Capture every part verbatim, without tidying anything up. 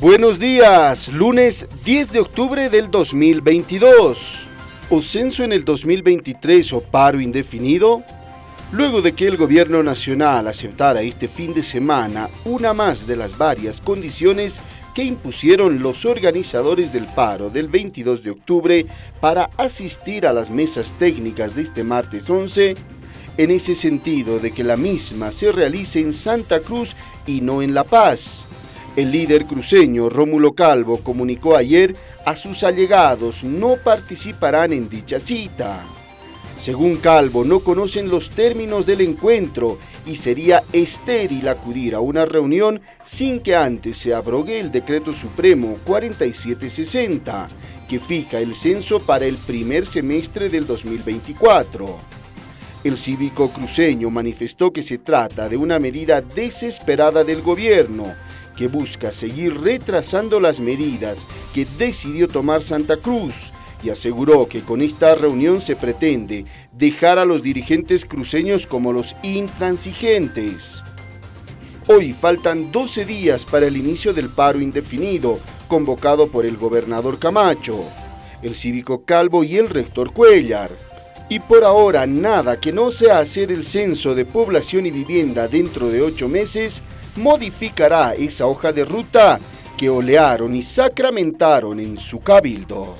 Buenos días, lunes diez de octubre del dos mil veintidós. ¿O censo en el dos mil veintitrés o paro indefinido? Luego de que el gobierno nacional aceptara este fin de semana una más de las varias condiciones que impusieron los organizadores del paro del veintidós de octubre para asistir a las mesas técnicas de este martes once, en ese sentido de que la misma se realice en Santa Cruz y no en La Paz, el líder cruceño Rómulo Calvo comunicó ayer a sus allegados no participarán en dicha cita. Según Calvo, no conocen los términos del encuentro y sería estéril acudir a una reunión sin que antes se abrogue el Decreto Supremo cuarenta y siete sesenta, que fija el censo para el primer semestre del dos mil veinticuatro. El cívico cruceño manifestó que se trata de una medida desesperada del gobierno, que busca seguir retrasando las medidas que decidió tomar Santa Cruz, y aseguró que con esta reunión se pretende dejar a los dirigentes cruceños como los intransigentes. Hoy faltan doce días para el inicio del paro indefinido, convocado por el gobernador Camacho, el cívico Calvo y el rector Cuellar. Y por ahora nada que no sea hacer el censo de población y vivienda dentro de ocho meses modificará esa hoja de ruta que olearon y sacramentaron en su cabildo.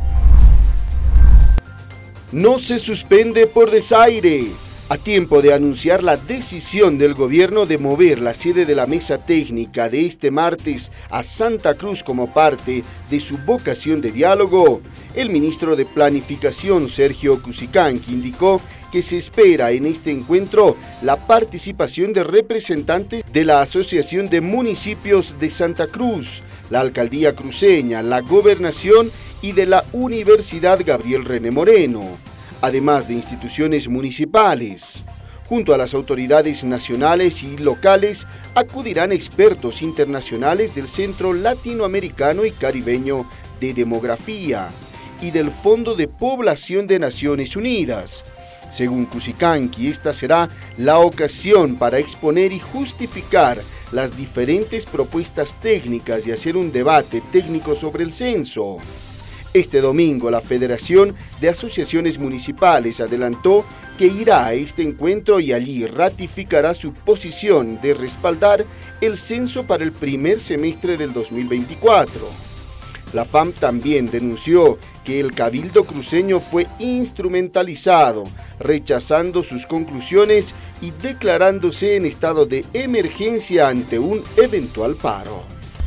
No se suspende por desaire. A tiempo de anunciar la decisión del gobierno de mover la sede de la mesa técnica de este martes a Santa Cruz como parte de su vocación de diálogo, el ministro de Planificación, Sergio Cusicanqui, indicó que se espera en este encuentro la participación de representantes de la Asociación de Municipios de Santa Cruz, la Alcaldía Cruceña, la Gobernación y de la Universidad Gabriel René Moreno, además de instituciones municipales. Junto a las autoridades nacionales y locales acudirán expertos internacionales del Centro Latinoamericano y Caribeño de Demografía y del Fondo de Población de Naciones Unidas. Según Cusicanqui, esta será la ocasión para exponer y justificar las diferentes propuestas técnicas y hacer un debate técnico sobre el censo. Este domingo, la Federación de Asociaciones Municipales adelantó que irá a este encuentro y allí ratificará su posición de respaldar el censo para el primer semestre del dos mil veinticuatro. La F A M también denunció que el Cabildo cruceño fue instrumentalizado, rechazando sus conclusiones y declarándose en estado de emergencia ante un eventual paro.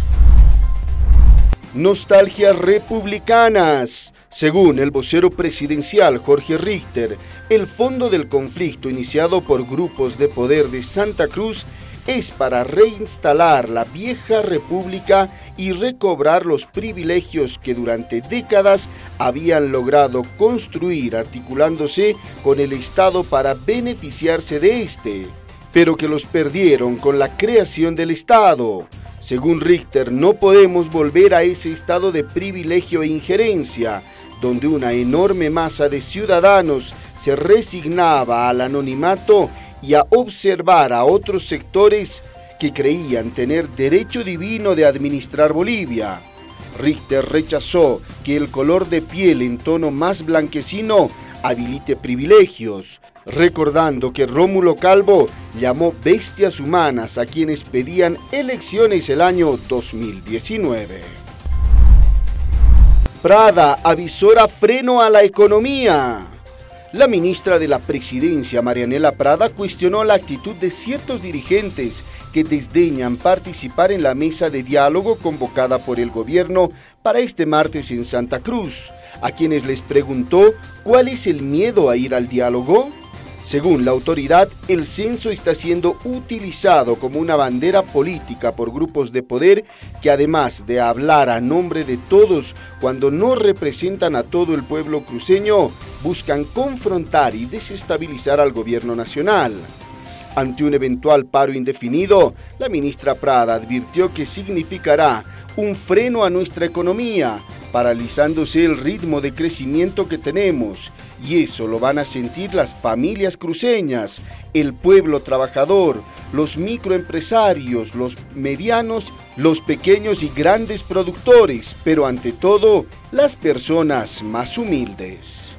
Nostalgias republicanas. Según el vocero presidencial Jorge Richter, el fondo del conflicto iniciado por grupos de poder de Santa Cruz es para reinstalar la vieja república y recobrar los privilegios que durante décadas habían logrado construir articulándose con el Estado para beneficiarse de este, pero que los perdieron con la creación del Estado. Según Richter, no podemos volver a ese estado de privilegio e injerencia, donde una enorme masa de ciudadanos se resignaba al anonimato y a observar a otros sectores que creían tener derecho divino de administrar Bolivia. Richter rechazó que el color de piel en tono más blanquecino habilite privilegios, recordando que Rómulo Calvo llamó bestias humanas a quienes pedían elecciones el año dos mil diecinueve. Prada avisora freno a la economía. La ministra de la Presidencia, Marianela Prada, cuestionó la actitud de ciertos dirigentes que desdeñan participar en la mesa de diálogo convocada por el gobierno para este martes en Santa Cruz, a quienes les preguntó ¿cuál es el miedo a ir al diálogo? Según la autoridad, el censo está siendo utilizado como una bandera política por grupos de poder que, además de hablar a nombre de todos cuando no representan a todo el pueblo cruceño, buscan confrontar y desestabilizar al gobierno nacional. Ante un eventual paro indefinido, la ministra Prada advirtió que significará un freno a nuestra economía, paralizándose el ritmo de crecimiento que tenemos, y eso lo van a sentir las familias cruceñas, el pueblo trabajador, los microempresarios, los medianos, los pequeños y grandes productores, pero ante todo, las personas más humildes.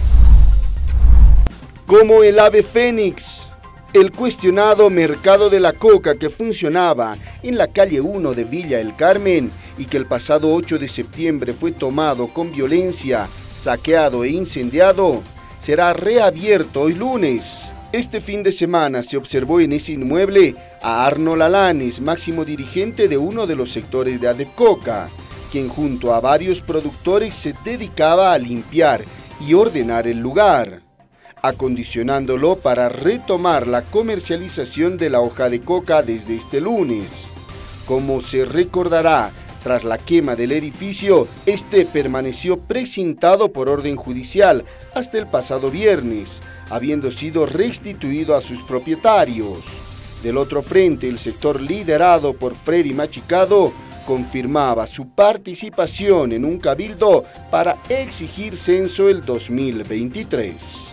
Como el ave fénix, el cuestionado mercado de la coca que funcionaba en la calle uno de Villa El Carmen y que el pasado ocho de septiembre fue tomado con violencia, saqueado e incendiado, será reabierto hoy lunes. Este fin de semana se observó en ese inmueble a Arnold Alanes, máximo dirigente de uno de los sectores de Adepcoca, quien junto a varios productores se dedicaba a limpiar y ordenar el lugar, acondicionándolo para retomar la comercialización de la hoja de coca desde este lunes. Como se recordará, tras la quema del edificio, este permaneció precintado por orden judicial hasta el pasado viernes, habiendo sido restituido a sus propietarios. Del otro frente, el sector liderado por Freddy Machicado confirmaba su participación en un cabildo para exigir censo el dos mil veintitrés.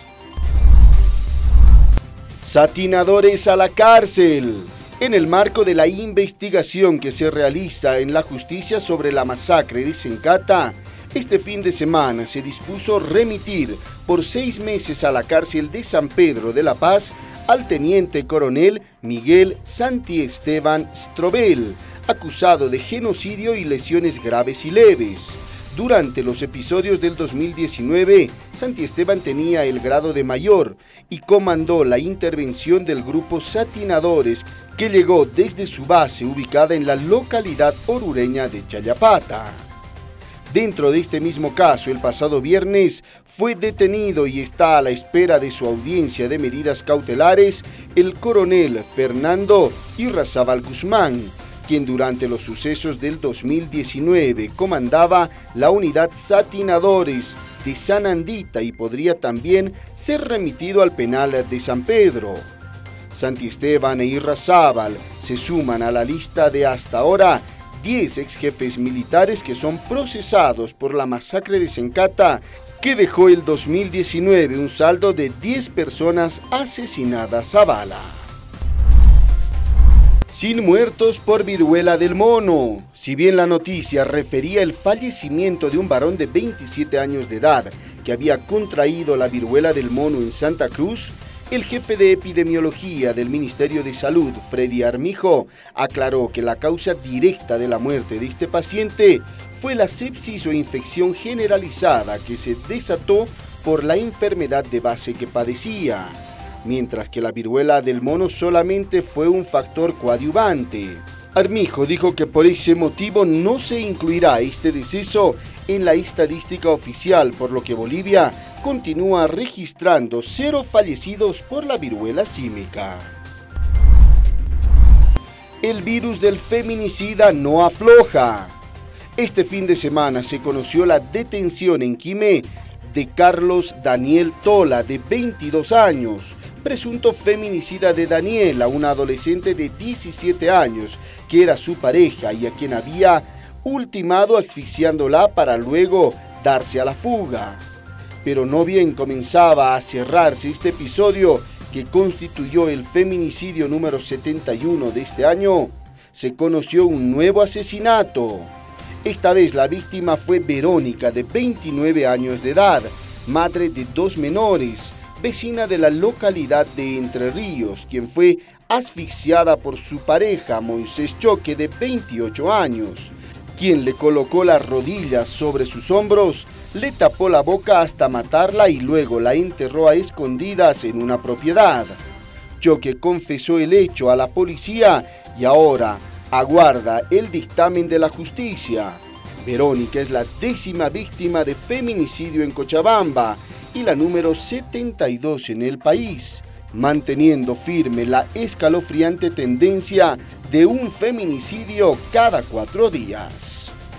Satinadores a la cárcel. En el marco de la investigación que se realiza en la justicia sobre la masacre de Sencata, este fin de semana se dispuso remitir por seis meses a la cárcel de San Pedro de la Paz al teniente coronel Miguel Santiesteban Strobel, acusado de genocidio y lesiones graves y leves. Durante los episodios del dos mil diecinueve, Santiesteban tenía el grado de mayor y comandó la intervención del grupo Satinadores que llegó desde su base ubicada en la localidad orureña de Chayapata. Dentro de este mismo caso, el pasado viernes fue detenido y está a la espera de su audiencia de medidas cautelares el coronel Fernando Irrazábal Guzmán, quien durante los sucesos del dos mil diecinueve comandaba la unidad Satinadores de San Andita y podría también ser remitido al penal de San Pedro. Santiesteban e Irrazábal se suman a la lista de hasta ahora diez ex jefes militares que son procesados por la masacre de Sencata, que dejó el dos mil diecinueve un saldo de diez personas asesinadas a bala. Sin muertos por viruela del mono. Si bien la noticia refería el fallecimiento de un varón de veintisiete años de edad que había contraído la viruela del mono en Santa Cruz, el jefe de epidemiología del Ministerio de Salud, Freddy Armijo, aclaró que la causa directa de la muerte de este paciente fue la sepsis o infección generalizada que se desató por la enfermedad de base que padecía, mientras que la viruela del mono solamente fue un factor coadyuvante. Armijo dijo que por ese motivo no se incluirá este deceso en la estadística oficial, por lo que Bolivia continúa registrando cero fallecidos por la viruela símica. El virus del feminicida no afloja. Este fin de semana se conoció la detención en Quimé de Carlos Daniel Tola, de veintidós años, presunto feminicida de Daniela, una adolescente de diecisiete años, que era su pareja y a quien había ultimado asfixiándola para luego darse a la fuga. Pero no bien comenzaba a cerrarse este episodio, que constituyó el feminicidio número setenta y uno de este año, se conoció un nuevo asesinato. Esta vez la víctima fue Verónica, de veintinueve años de edad, madre de dos menores, vecina de la localidad de Entre Ríos, quien fue asfixiada por su pareja Moisés Choque, de veintiocho años, quien le colocó las rodillas sobre sus hombros, le tapó la boca hasta matarla y luego la enterró a escondidas en una propiedad. Choque confesó el hecho a la policía y ahora aguarda el dictamen de la justicia. Verónica es la décima víctima de feminicidio en Cochabamba y la número setenta y dos en el país, manteniendo firme la escalofriante tendencia de un feminicidio cada cuatro días.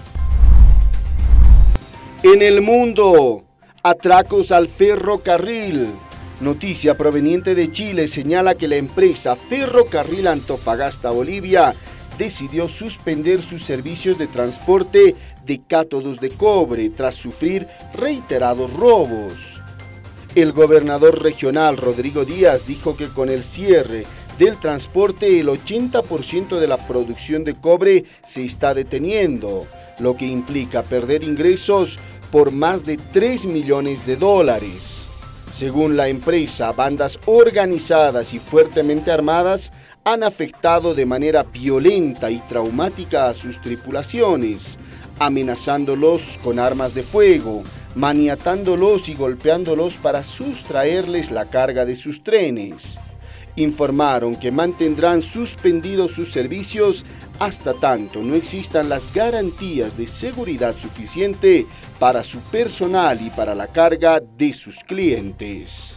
En el mundo, atracos al ferrocarril. Noticia proveniente de Chile señala que la empresa Ferrocarril Antofagasta Bolivia decidió suspender sus servicios de transporte de cátodos de cobre tras sufrir reiterados robos. El gobernador regional Rodrigo Díaz dijo que con el cierre del transporte, el ochenta por ciento de la producción de cobre se está deteniendo, lo que implica perder ingresos por más de tres millones de dólares. Según la empresa, bandas organizadas y fuertemente armadas han afectado de manera violenta y traumática a sus tripulaciones, amenazándolos con armas de fuego, maniatándolos y golpeándolos para sustraerles la carga de sus trenes. Informaron que mantendrán suspendidos sus servicios hasta tanto no existan las garantías de seguridad suficiente para su personal y para la carga de sus clientes.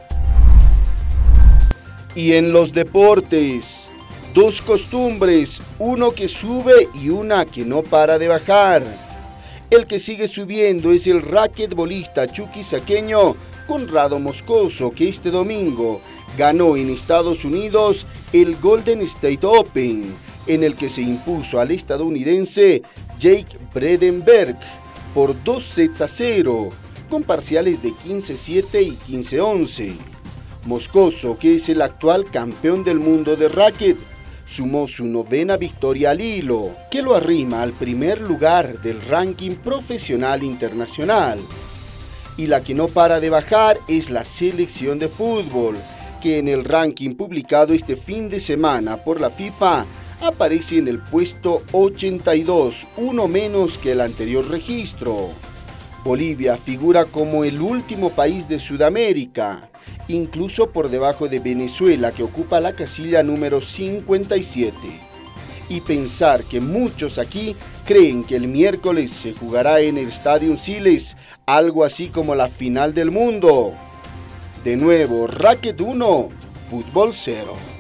Y en los deportes, dos costumbres, uno que sube y una que no para de bajar. El que sigue subiendo es el raquetbolista chuquisaqueño Conrado Moscoso, que este domingo ganó en Estados Unidos el Golden State Open, en el que se impuso al estadounidense Jake Bredenberg por dos sets a cero, con parciales de quince siete y quince once. Moscoso, que es el actual campeón del mundo de raquet, sumó su novena victoria al hilo, que lo arrima al primer lugar del ranking profesional internacional. Y la que no para de bajar es la selección de fútbol, que en el ranking publicado este fin de semana por la FIFA aparece en el puesto ochenta y dos, uno menos que el anterior registro. Bolivia figura como el último país de Sudamérica, incluso por debajo de Venezuela, que ocupa la casilla número cincuenta y siete. Y pensar que muchos aquí creen que el miércoles se jugará en el Stadium Siles algo así como la final del mundo. De nuevo, Racket uno, Fútbol cero.